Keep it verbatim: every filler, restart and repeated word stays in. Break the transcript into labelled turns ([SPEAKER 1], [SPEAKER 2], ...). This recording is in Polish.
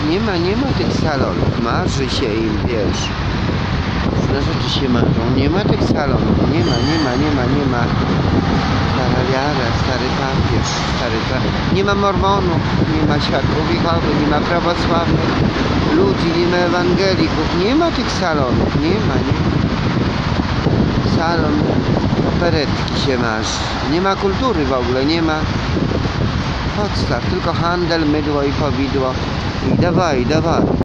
[SPEAKER 1] Nie ma, nie ma tych salonów. Marzy się im, wiesz. Różne rzeczy się marzą. Nie ma tych salonów. Nie ma, nie ma, nie ma, nie ma. Stara wiara, stary papież, stary pa... Nie ma mormonów, nie ma świadków Jehowy, nie ma prawosławnych ludzi, nie ma ewangelików. Nie ma tych salonów. Nie ma, nie ma. Salon operetki się marzy. Nie ma kultury w ogóle, nie ma podstaw. Tylko handel, mydło i powidło. I dawaj, dawaj.